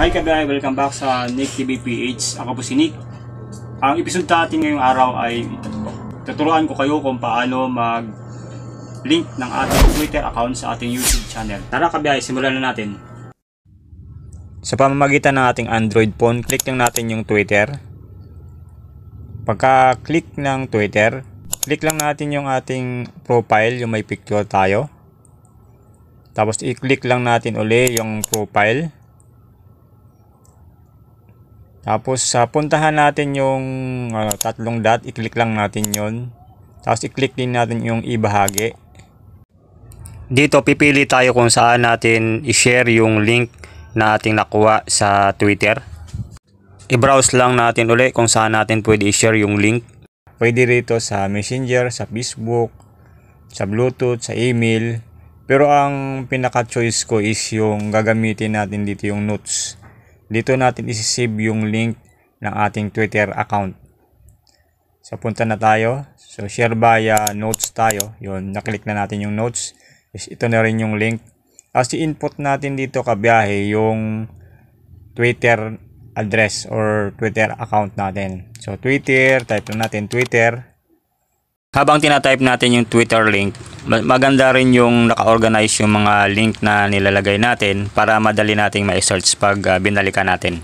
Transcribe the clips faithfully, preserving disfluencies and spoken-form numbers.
Hi kabay, welcome back sa Nick T V P H. Ako po si Nick. Ang episode natin ngayong araw ay tuturuan ko kayo kung paano mag-link ng ating Twitter account sa ating YouTube channel. Tara kabay, simulan na natin. Sa pamamagitan ng ating Android phone, click lang natin yung Twitter. Pagka-click ng Twitter, click lang natin yung ating profile, yung may picture tayo. Tapos i-click lang natin uli yung profile. Tapos uh, puntahan natin yung uh, tatlong dot, i-click lang natin yon. Tapos i-click din natin yung ibahagi. Dito pipili tayo kung saan natin i-share yung link na ating nakuha sa Twitter. I-browse lang natin uli kung saan natin pwede i-share yung link. Pwede rito sa Messenger, sa Facebook, sa Bluetooth, sa email. Pero ang pinaka-choice ko is yung gagamitin natin dito yung notes. Dito natin isi-save yung link ng ating Twitter account. So punta na tayo. So share via notes tayo. Yun, naklik na natin yung notes. Ito na rin yung link. As i-input natin dito kabiyahe yung Twitter address or Twitter account natin. So Twitter, type lang natin Twitter. Habang tinatype natin yung Twitter link, maganda rin yung naka-organize yung mga link na nilalagay natin para madali nating ma-search pag uh, binalikan natin.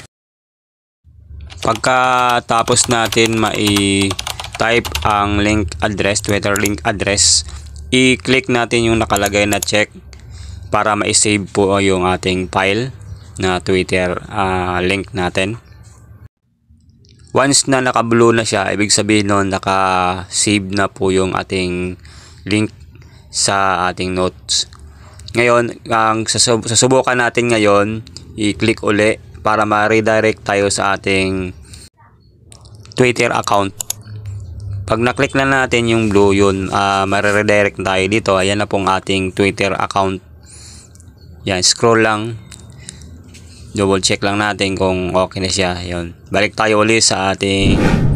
Pagkatapos natin ma-type ang link address, Twitter link address, i-click natin yung nakalagay na check para ma-save po yung ating file na Twitter uh, link natin. Once na naka-blue na siya, ibig sabihin nun naka-save na po yung ating link sa ating notes. Ngayon, ang sasubukan natin ngayon, i-click uli para ma-redirect tayo sa ating Twitter account. Pag na-click na natin yung blue, yun, uh, ma-redirect tayo dito. Ayan na pong ating Twitter account. Yan, scroll lang. Double check lang natin kung okay na siya. Yun. Balik tayo ulit sa ating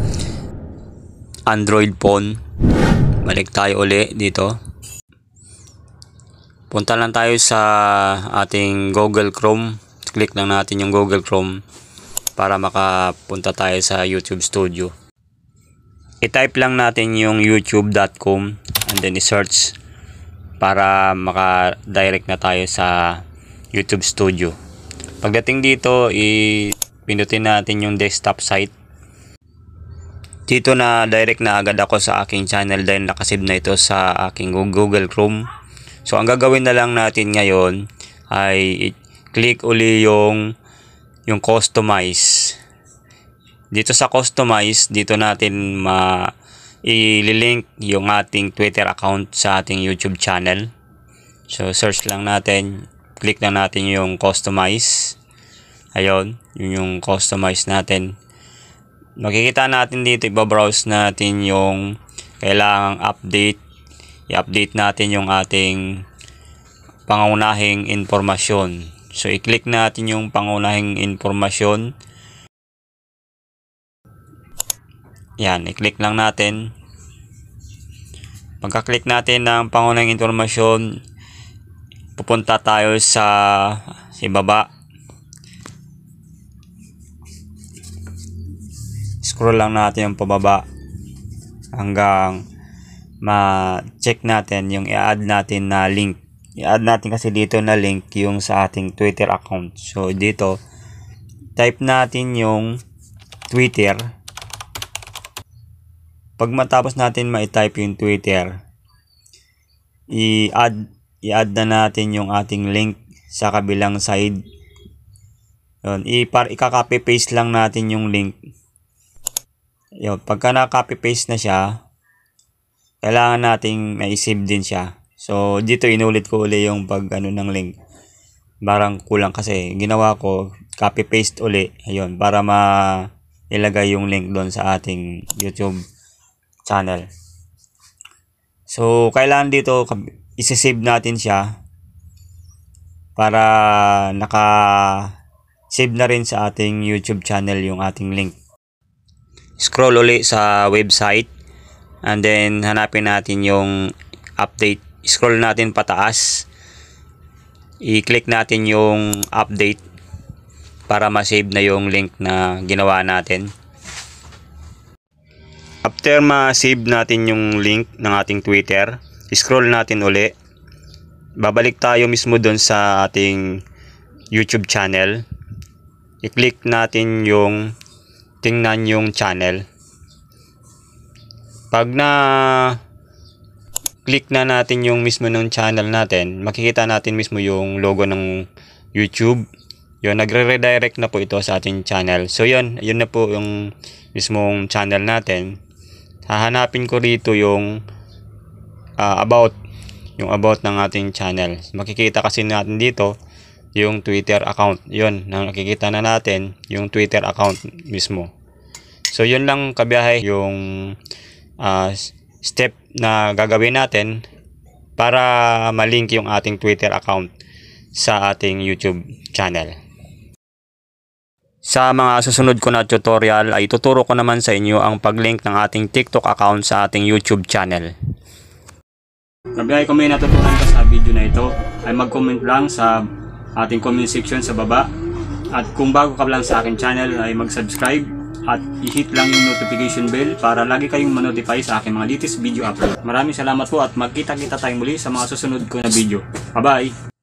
Android phone. Balik tayo ulit dito. Punta lang tayo sa ating Google Chrome. Click lang natin yung Google Chrome para makapunta tayo sa YouTube Studio. I-type lang natin yung youtube dot com and then i-search para maka-direct na tayo sa YouTube Studio. Pagdating dito, i-pindutin natin yung desktop site. Dito na direct na agad ako sa aking channel dahil nakasave na ito sa aking Google Chrome. So, ang gagawin na lang natin ngayon ay i-click uli yung, yung customize. Dito sa customize, dito natin ma i-link yung ating Twitter account sa ating YouTube channel. So, search lang natin. Click lang natin yung customize. Ayun, yun yung customize natin. Makikita natin dito, iba-browse natin yung kailangang update. I-update natin yung ating pangunahing informasyon. So, i-click natin yung pangunahing informasyon. Yan, i-click lang natin. Pagka-click natin ng pangunahing informasyon, pupunta tayo sa ibaba. Scroll lang natin yung pababa hanggang ma-check natin yung i-add natin na link. I-add natin kasi dito na link yung sa ating Twitter account. So dito, type natin yung Twitter. Pag matapos natin ma-type yung Twitter, i-add i-add na natin yung ating link sa kabilang side. Yun, i-copy paste lang natin yung link. Yun, pagka na-copy paste na siya, kailangan nating ma-save din siya. So, dito inulit ko uli yung pag ano ng link. Barang kulang kasi ginawa ko, copy paste uli. Ayun, para ma-ilagay yung link doon sa ating YouTube channel. So, kailangan dito i-save natin siya para naka-save na rin sa ating YouTube channel yung ating link. Scroll uli sa website and then hanapin natin yung update. Scroll natin pataas. I-click natin yung update. para ma-save na yung link na ginawa natin. After ma-save natin yung link ng ating Twitter, scroll natin uli. Babalik tayo mismo doon sa ating YouTube channel. I-click natin yung tingnan yung channel. Pag na click na natin yung mismo ng channel natin, makikita natin mismo yung logo ng YouTube. Yun, nagre-redirect na po ito sa ating channel. So yun, yun na po yung mismong channel natin. Hahanapin ko rito yung uh, about, yung about ng ating channel. Makikita kasi natin dito yung Twitter account. Yun, nakikita na natin yung Twitter account mismo. So yun lang kabiyahe yung uh, step na gagawin natin para malink yung ating Twitter account sa ating YouTube channel. Sa mga susunod ko na tutorial ay tuturo ko naman sa inyo ang pag-link ng ating TikTok account sa ating YouTube channel. Kabiyahe kung may natutunan ka sa video na ito ay mag-comment lang sa ating comment section sa baba. At kung bago ka lang sa aking channel ay mag-subscribe at i-hit lang yung notification bell para lagi kayong ma-notify sa aking mga latest video upload. Maraming salamat po at magkita-kita tayong muli sa mga susunod ko na video. Bye-bye!